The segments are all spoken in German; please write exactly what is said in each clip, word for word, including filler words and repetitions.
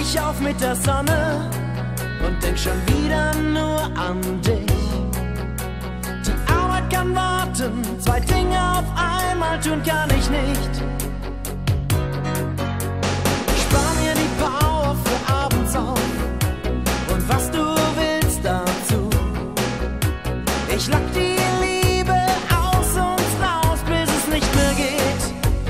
ich auf mit der Sonne und denk schon wieder nur an dich. Die Arbeit kann warten, zwei Dinge auf einmal tun kann ich nicht. Spar mir die Power für abends auf und was du willst dazu. Ich lock die Liebe aus uns raus, bis es nicht mehr geht.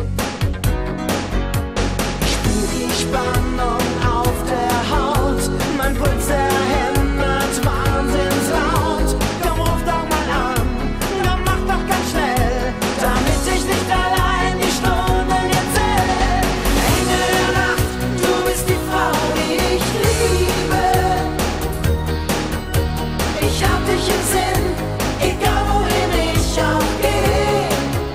Ich spür die Spannung auf der Haut, mein Puls erhämmert wahnsinnslaut. Komm, ruf doch mal an, komm, mach doch ganz schnell, damit ich nicht allein die Stunden jetzt zähl. Engel der Nacht, du bist die Frau, die ich liebe. Ich hab dich im Sinn, egal wohin ich auch geh.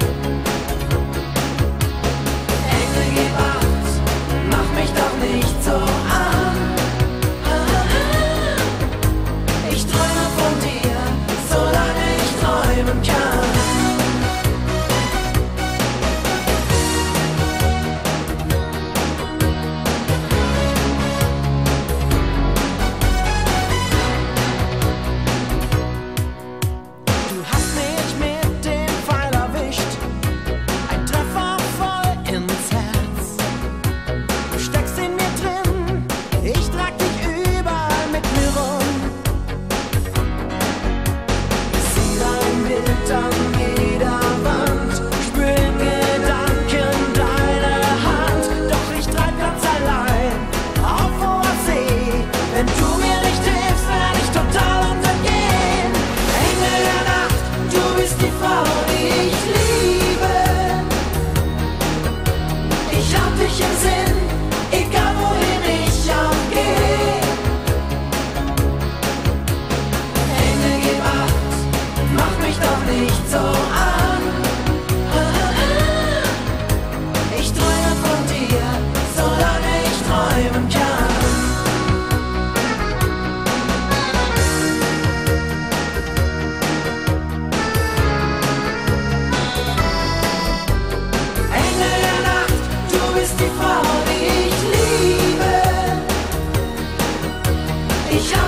Engel, gib acht, mach mich doch nicht so an. Ich träume von dir, solange ich träumen kann. Du hast mich mit dem Pfeil erwischt, ein Treffer voll ins Herz. Du steckst in mir drin, ich trag dich überall mit mir rum. Sieh dein Bild an jeder Wand, spür in Gedanken deine Hand. Doch ich treib ganz allein auf hoher See. Wenn du mir nicht hilfst, werd ich total untergehen. Engel der Nacht, du bist die Frau, die ich liebe. Ich hab dich im Sinn, egal wohin ich auch geh. Engel, gib acht, mach mich doch nicht so an. Ich träume von dir, solange ich träumen kann. Engel der Nacht, du bist die Frau, die ich liebe. Ich hab